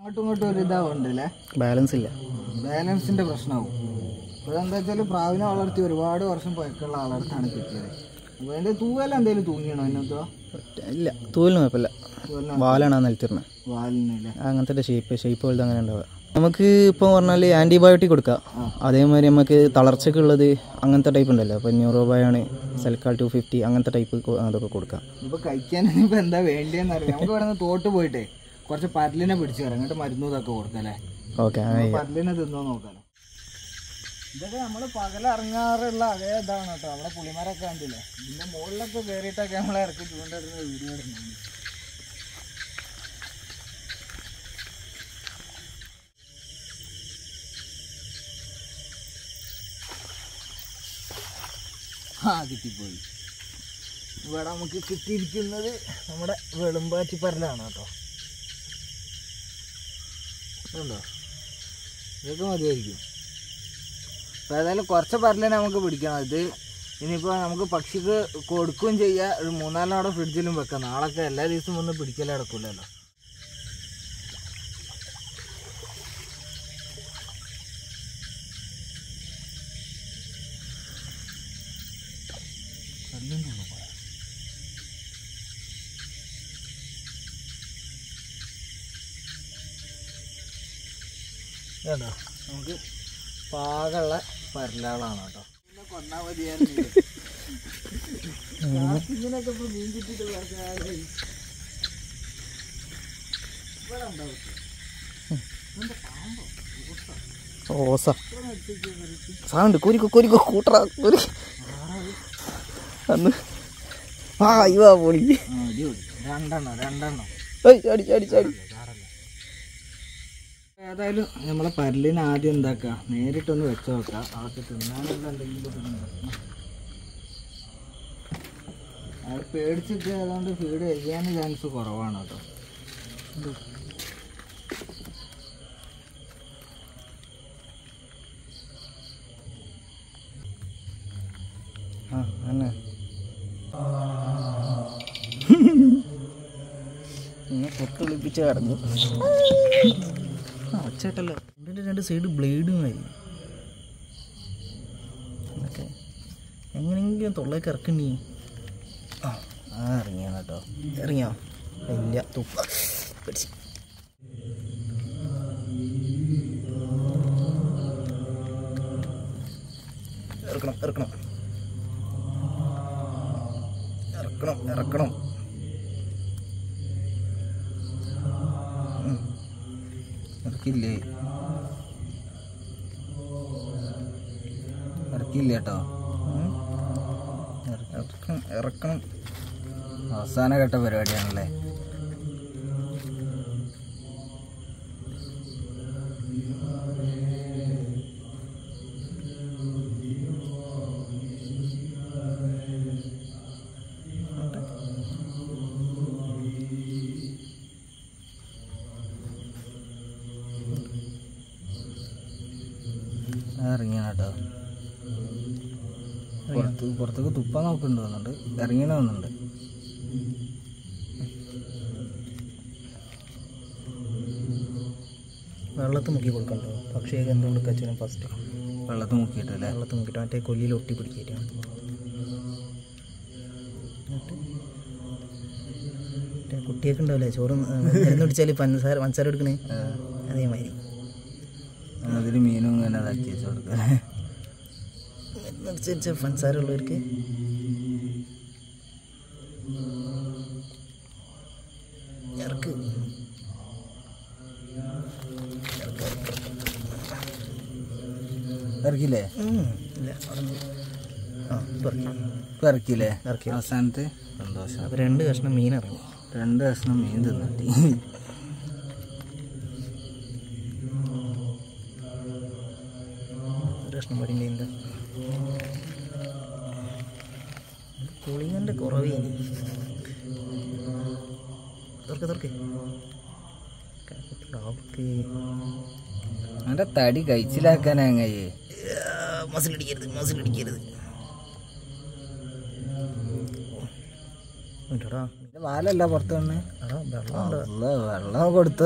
അങ്ങോട്ടും ഇങ്ങോട്ടും ഒരു ഇതാവുണ്ടല്ലേ, ബാലൻസിന്റെ പ്രശ്നമാവും. അപ്പോൾ എന്താ വെച്ചാൽ പ്രാവിനെ വളർത്തി ഒരുപാട് വർഷം പഴക്കമുള്ള ആളടുത്താണ് കിട്ടിയത്. അപ്പോൾ അതിൻ്റെ തൂവെല്ലാം എന്തെങ്കിലും തൂങ്ങിയണോ അതിനകത്തോ? ഇല്ല, തൂവലിന് കുഴപ്പമില്ല. വാലാണ് നിലത്തിരുന്നത്. വാലിനല്ലേ അങ്ങനത്തെ ഷേപ്പ് പോലത്തെ അങ്ങനെ ഉണ്ടാവുക. നമുക്ക് ഇപ്പോൾ പറഞ്ഞാൽ ആൻറ്റിബയോട്ടിക് കൊടുക്കാം. അതേമാതിരി നമുക്ക് തളർച്ചയ്ക്കുള്ളത് അങ്ങനത്തെ ടൈപ്പ് ഉണ്ടല്ലോ, ഇപ്പോൾ ന്യൂറോബയാണ്, സെൽക്കാൾ 250 അങ്ങനത്തെ ടൈപ്പ് അതൊക്കെ കൊടുക്കാം. ഇപ്പോൾ കഴിക്കാനാണ് ഇപ്പോൾ എന്താ വേണ്ടിയെന്ന് അറിയാം. നമുക്ക് ഇവിടെ നിന്ന് തോട്ട് പോയിട്ടേ കുറച്ച് പരലിനെ പിടിച്ച് കയറാം, അങ്ങോട്ട് മരുന്നും ഇതൊക്കെ കൊടുക്കല്ലേ. ഓക്കെ, പരലിനെ തിന്നോ നോക്കാലോ. ഇതൊക്കെ നമ്മൾ പകലിറങ്ങാറുള്ള അതേ ഇതാണ് കേട്ടോ. നമ്മളെ പുളിമരമൊക്കെ കണ്ടില്ലേ, ഇതിൻ്റെ മുകളിലൊക്കെ കയറിയിട്ടൊക്കെ നമ്മളെ ഇറക്കി ചൂണ്ടിടുന്ന വീഡിയോ ഇടുന്നുണ്ട്. കിട്ടിപ്പോയി. ഇവിടെ നമുക്ക് കിട്ടിയിരിക്കുന്നത് നമ്മുടെ വെളുമ്പാറ്റി പരലാണ് കേട്ടോ. ഉണ്ടോ? ഇതൊക്കെ മതിയായിരിക്കും. അപ്പോൾ ഏതായാലും കുറച്ച് പരലിനെ നമുക്ക് പിടിക്കണം. ഇത് ഇനിയിപ്പോൾ നമുക്ക് പക്ഷിക്ക് കൊടുക്കുകയും ചെയ്യാം, ഒരു 3-4 അവിടെ ഫ്രിഡ്ജിലും വെക്കാം. നാളൊക്കെ എല്ലാ ദിവസവും ഒന്നും പിടിക്കലേ നടക്കില്ലല്ലോ. കേട്ടോ, നമുക്ക് പാകമുള്ള പരലുകളാണ് കേട്ടോ. പിന്നെ കൊന്നാ മതിയായിരുന്നു. ഇങ്ങനെയൊക്കെ ഇപ്പോൾ മീൻ കിട്ടിയിട്ട് ഓസ സാധനം കോരിക്കോ കൂട്ടറ അന്ന് ഇവാ പൊളി. രണ്ടെണ്ണം ചാടി. ഏതായാലും നമ്മളെ പരലിന് ആദ്യം എന്താക്കുക, നേരിട്ടൊന്ന് വെച്ച് നോക്കാം. അവർക്ക് തിന്നാനുള്ള എന്തെങ്കിലും അത് പേടിച്ചിട്ട് അതുകൊണ്ട് ഫീഡ് ചെയ്യാൻ ചാൻസ് കുറവാണ് കേട്ടോ. പൊട്ടൊളിപ്പിച്ച് കടന്നു. ഒച്ചേട്ടല്ലോ, രണ്ട് സൈഡ് ബ്ലേഡുമായി. ഓക്കെ, എങ്ങനെയെങ്കിലും തൊള്ളേക്ക് ഇറക്കണീ. ഇറങ്ങിയാണ് കേട്ടോ. ഇറങ്ങിയോ? ഇല്ല, തുപ്പ പിടിച്ച്. ഇറക്കണം. ഇറക്കില്ല കേട്ടോ. ഇറക്കണം. അവസാന ഘട്ട പരിപാടിയാണല്ലേ. ഇറങ്ങിയാണ് കേട്ടോ. പുറത്തേക്ക് തുപ്പാൻ നോക്കുന്നുണ്ട് തോന്നുന്നുണ്ട്. ഇറങ്ങിയ വന്നുണ്ട്. വെള്ളത്തിൽ മുക്കി കൊടുക്കണ്ടോ? പക്ഷിയൊക്കെ എന്ത് കൊടുക്കാൻ ഫസ്റ്റ് വെള്ളത്തിൽ മുക്കിയിട്ടല്ലേ? വെള്ളത്തിൽ മുക്കിയിട്ട് മറ്റേ കൊല്ലിയിൽ ഒട്ടി പിടിക്കിയിട്ടാണ്. കുട്ടിയൊക്കെ ഉണ്ടാവില്ലേ ചോറ് മരുന്ന് പിടിച്ചാൽ പഞ്ചസാര എടുക്കണേ, അതേമാതിരി അതിൽ മീനും ഇങ്ങനെ ഇതാക്കി വെച്ച് കൊടുക്കുക. മരുന്നടിച്ച പഞ്ചസാര ഉള്ളവർക്ക് ഇറക്കില്ലേ? ഇറക്കില്ലേ? അവസാനത്ത് സന്തോഷം. 2 കഷ്ണം മീൻ ഇറങ്ങി. 2 കഷ്ണം മീൻ തിന്നിട്ടി. കഷ്ണം പടിൻ്റെ എന്താ പുളിങ്ങൻ്റെ കുറവേ. തുറക്കെ അവൻ്റെ തടി കഴിച്ചിലാക്കാനാങ്ങയേ. മസിലിടിക്കരുത്. വാലല്ല പുറത്ത് വന്ന് വെള്ളം കൊടുത്ത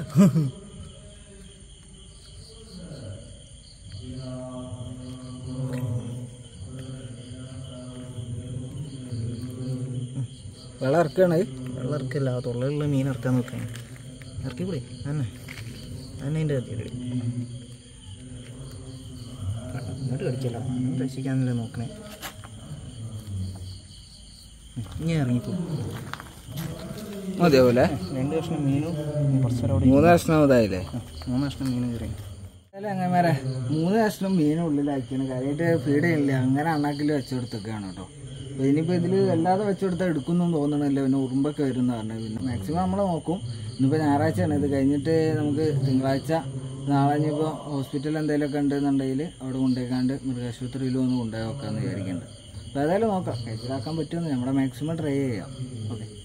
വെള്ളം ഇറക്കാണ്. വെള്ളം ഇറക്കില്ല, തൊള്ളയിലുള്ള മീൻ ഇറക്കാൻ നോക്കുകയാണ്. ഇറക്കിക്കൂടെ തന്നെ അതിൻ്റെ ഇറക്കി ഇങ്ങോട്ട് കടിച്ചല്ലോ, രക്ഷിക്കാനല്ലേ നോക്കണേ. ഇനി ഇറങ്ങിപ്പോ അതേപോലെ 2 കഷ്ണം മീനും കുറച്ചേരം അവിടെ 3 കഷ്ണം ഇതായില്ലേ? 3 കഷ്ണം മീനും കയറി. അങ്ങനെ 3 കഷ്ണം മീനും ഉള്ളിലാക്കിയാണ്. കാര്യമായിട്ട് ഫീഡ് ചെയ്യില്ല, അങ്ങനെ അണ്ണാക്കിൽ വെച്ചുകൊടുത്തൊക്കെയാണ് കേട്ടോ. അപ്പോൾ ഇനിയിപ്പോൾ ഇതിൽ വല്ലാതെ വെച്ചുകൊടുത്താൽ എടുക്കുമെന്നും തോന്നണില്ല. പിന്നെ ഉറുമ്പൊക്കെ വരും എന്ന് പറഞ്ഞത്. പിന്നെ മാക്സിമം നമ്മൾ നോക്കും. ഇന്നിപ്പോൾ ഞായറാഴ്ചയാണ്, ഇത് കഴിഞ്ഞിട്ട് നമുക്ക് തിങ്കളാഴ്ച നാളെ ഇനിയിപ്പോൾ ഹോസ്പിറ്റലിൽ എന്തെങ്കിലുമൊക്കെ ഉണ്ടെന്നുണ്ടെങ്കിൽ അവിടെ കൊണ്ടുപോയിക്കാണ്ട് മൃഗാശുപത്രിയിലും ഒന്ന് കൊണ്ടുപോയി വെക്കാമെന്ന് വിചാരിക്കുന്നുണ്ട്. അപ്പോൾ ഏതായാലും നോക്കാം, കഴിച്ചിലാക്കാൻ പറ്റുമെന്ന് നമ്മുടെ മാക്സിമം ട്രൈ ചെയ്യാം. ഓക്കെ.